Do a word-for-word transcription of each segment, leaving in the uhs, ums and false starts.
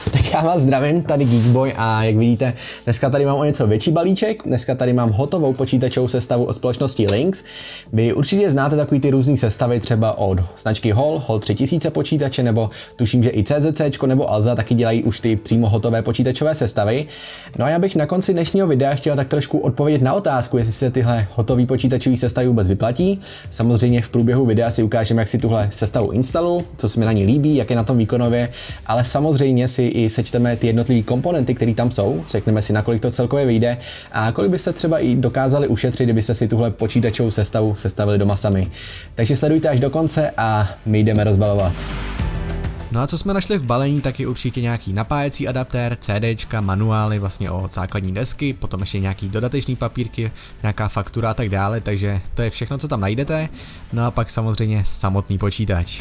Tak já vás zdravím, tady Geekboy a jak vidíte, dneska tady mám o něco větší balíček, dneska tady mám hotovou počítačovou sestavu od společnosti Lynx. Vy určitě znáte takový ty různý sestavy třeba od značky Hall, Hall tři tisíce počítače, nebo tuším, že i C Z C nebo Alza taky dělají už ty přímo hotové počítačové sestavy. No a já bych na konci dnešního videa chtěl tak trošku odpovědět na otázku, jestli se tyhle hotové počítačové sestavy vůbec vyplatí. Samozřejmě v průběhu videa si ukážeme, jak si tuhle sestavu instaluju, co se mi na ní líbí, jak je na tom výkonově, ale samozřejmě si i sečteme ty jednotlivé komponenty, které tam jsou, řekneme si, nakolik to celkově vyjde a kolik byste třeba i dokázali ušetřit, kdybyste si tuhle počítačovou sestavu sestavili doma sami. Takže sledujte až do konce a my jdeme rozbalovat. No a co jsme našli v balení, tak je určitě nějaký napájecí adaptér, CDčka, manuály vlastně od základní desky, potom ještě nějaký dodatečný papírky, nějaká faktura a tak dále, takže to je všechno, co tam najdete. No a pak samozřejmě samotný počítač.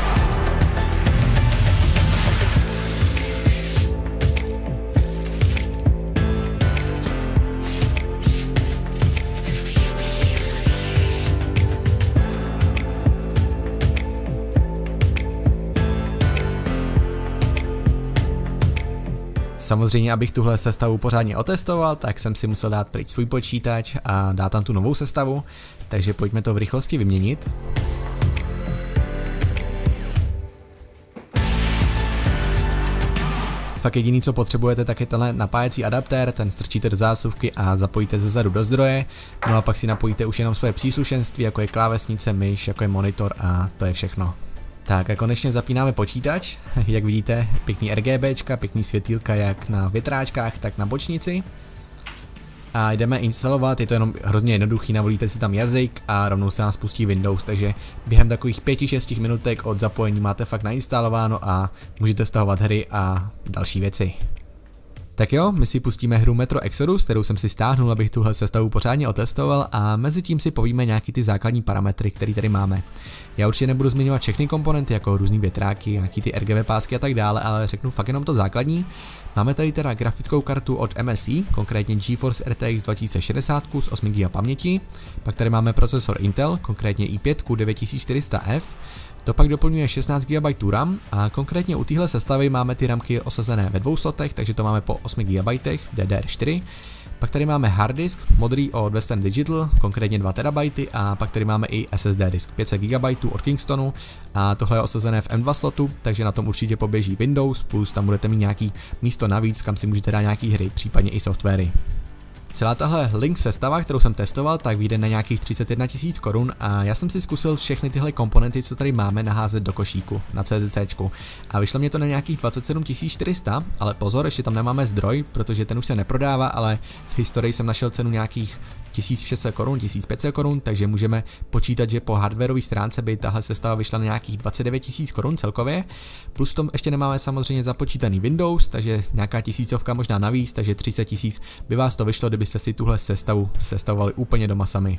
Samozřejmě, abych tuhle sestavu pořádně otestoval, tak jsem si musel dát pryč svůj počítač a dát tam tu novou sestavu, takže pojďme to v rychlosti vyměnit. Fakt jediný, co potřebujete, tak je tenhle napájecí adaptér, ten strčíte do zásuvky a zapojíte zezadu do zdroje, no a pak si napojíte už jenom svoje příslušenství, jako je klávesnice, myš, jako je monitor a to je všechno. Tak a konečně zapínáme počítač, jak vidíte, pěkný RGBčka, pěkný světýlka jak na větráčkách, tak na bočnici. A jdeme instalovat, je to jenom hrozně jednoduchý, navolíte si tam jazyk a rovnou se nám spustí Windows, takže během takových pěti šesti minutek od zapojení máte fakt nainstalováno a můžete stahovat hry a další věci. Tak jo, my si pustíme hru Metro Exodus, kterou jsem si stáhnul, abych tuhle sestavu pořádně otestoval a mezi tím si povíme nějaký ty základní parametry, které tady máme. Já určitě nebudu zmiňovat všechny komponenty, jako různý větráky, nějaký ty R G B pásky a tak dále, ale řeknu fakt jenom to základní. Máme tady teda grafickou kartu od M S I, konkrétně GeForce R T X dva tisíce šedesát s osmi giga paměti, pak tady máme procesor Intel, konkrétně i pět devět tisíc čtyři sta F. To pak doplňuje šestnáct gigabajtů RAM a konkrétně u téhle sestavy máme ty ramky osazené ve dvou slotech, takže to máme po osmi gigabajtech D D R čtyři. Pak tady máme harddisk modrý od Western Digital, konkrétně dva terabajty a pak tady máme i S S D disk pět set gigabajtů od Kingstonu a tohle je osazené v M dva slotu, takže na tom určitě poběží Windows, plus tam budete mít nějaký místo navíc, kam si můžete dát nějaký hry, případně i softwary. Celá tahle Lynx sestava, kterou jsem testoval, tak vyjde na nějakých třicet jedna tisíc korun a já jsem si zkusil všechny tyhle komponenty, co tady máme, naházet do košíku na CZCčku a vyšlo mě to na nějakých dvacet sedm tisíc čtyři sta, ale pozor, ještě tam nemáme zdroj, protože ten už se neprodává, ale v historii jsem našel cenu nějakých tisíc šest set korun, tisíc pět set korun, takže můžeme počítat, že po hardwareové stránce by tahle sestava vyšla na nějakých dvacet devět tisíc korun celkově, plus tom ještě nemáme samozřejmě započítaný Windows, takže nějaká tisícovka možná navíc, takže třicet tisíc by vás to vyšlo, kdybyste si tuhle sestavu sestavovali úplně doma sami.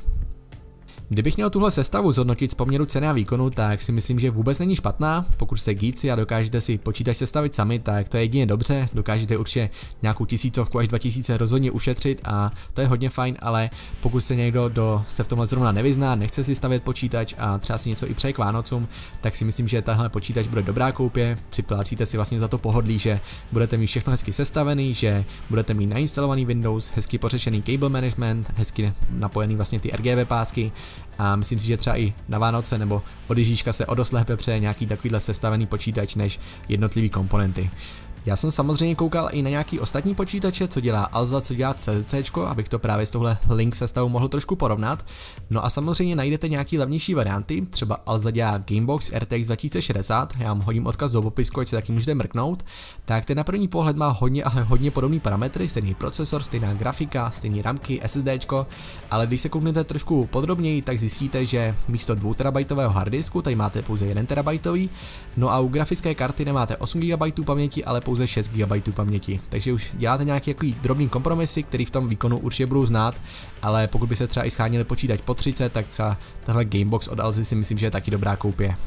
Kdybych měl tuhle sestavu zhodnotit z poměru ceny a výkonu, tak si myslím, že vůbec není špatná. Pokud jste geeci a dokážete si počítač sestavit sami, tak to je jedině dobře, dokážete určitě nějakou tisícovku až dva tisíce rozhodně ušetřit a to je hodně fajn, ale pokud se někdo do, se v tomhle zrovna nevyzná, nechce si stavět počítač a třeba si něco i přeje k Vánocům, tak si myslím, že tahle počítač bude dobrá koupě, připlácíte si vlastně za to pohodlí, že budete mít všechno hezky sestavený, že budete mít nainstalovaný Windows, hezky pořešený cable management, hezky napojený vlastně ty R G B pásky. A myslím si, že třeba i na Vánoce nebo od Ježíška se o dost lépe přeje nějaký takovýhle sestavený počítač než jednotlivý komponenty. Já jsem samozřejmě koukal i na nějaký ostatní počítače, co dělá Alza, co dělá CZCčko, abych to právě s touhle Lynx sestavou mohl trošku porovnat. No a samozřejmě najdete nějaký levnější varianty, třeba Alza dělá Gamebox R T X dva tisíce šedesát, já vám hodím odkaz do popisku, ať si taky můžete mrknout. Tak ten na první pohled má hodně, ale hodně podobný parametry, stejný procesor, stejná grafika, stejný ramky, SSDčko, ale když se kouknete trošku podrobněji, tak zjistíte, že místo dvou terabajtového harddisku tady máte pouze jeden terabajtový, no a u grafické karty nemáte osm gigabajtů paměti, ale pouze šest gigabajtů paměti, takže už děláte nějaký jaký drobný kompromisy, který v tom výkonu určitě budou znát, ale pokud by se třeba i schánili počítač po třicet, tak třeba tahle Gamebox od Alzy si myslím, že je taky dobrá koupě.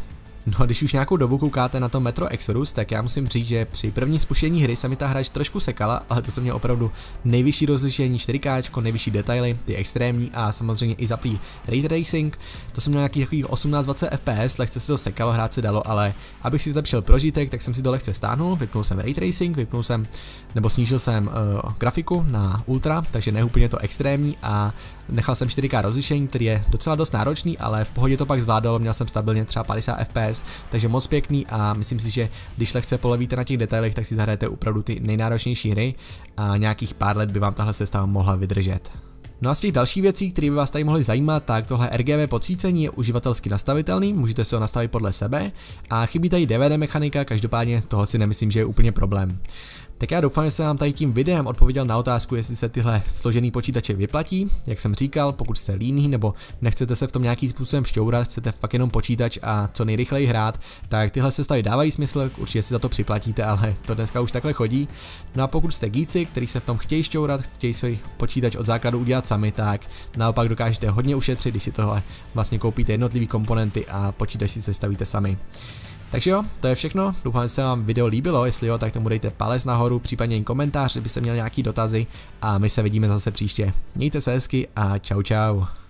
No a když už nějakou dobu koukáte na to Metro Exodus, tak já musím říct, že při první spuštění hry se mi ta hra trošku sekala, ale to jsem měl opravdu nejvyšší rozlišení čtyři ká, nejvyšší detaily, ty extrémní a samozřejmě i zaplý ray tracing. To jsem měl nějakých takových osmnáct dvacet ef pé es, lehce se to sekalo, hrát se dalo, ale abych si zlepšil prožitek, tak jsem si to lehce stáhnul, vypnul jsem ray tracing, vypnul jsem nebo snížil jsem uh, grafiku na ultra, takže ne úplně to extrémní a nechal jsem čtyři ká rozlišení, který je docela dost náročný, ale v pohodě to pak zvládalo, měl jsem stabilně třeba padesát ef pé es, takže moc pěkný a myslím si, že když lehce polevíte na těch detailech, tak si zahrajete opravdu ty nejnáročnější hry a nějakých pár let by vám tahle sestava mohla vydržet. No a z těch dalších věcí, které by vás tady mohly zajímat, tak tohle er gé vé podsvícení je uživatelsky nastavitelný, můžete si ho nastavit podle sebe a chybí tady dé vé dé mechanika, každopádně toho si nemyslím, že je úplně problém. Tak já doufám, že jsem vám tady tím videem odpověděl na otázku, jestli se tyhle složený počítače vyplatí. Jak jsem říkal, pokud jste líný nebo nechcete se v tom nějakým způsobem šťourat, chcete fakt jenom počítač a co nejrychleji hrát, tak tyhle sestavy dávají smysl, určitě si za to připlatíte, ale to dneska už takhle chodí. No a pokud jste geeci, kteří se v tom chtějí šťourat, chtějí si počítač od základu udělat sami, tak naopak dokážete hodně ušetřit, když si tohle vlastně koupíte jednotlivé komponenty a počítač si sestavíte sami. Takže jo, to je všechno, doufám, že se vám video líbilo, jestli jo, tak tomu dejte palec nahoru, případně jen komentář, kdybyste měli nějaký dotazy a my se vidíme zase příště. Mějte se hezky a čau čau.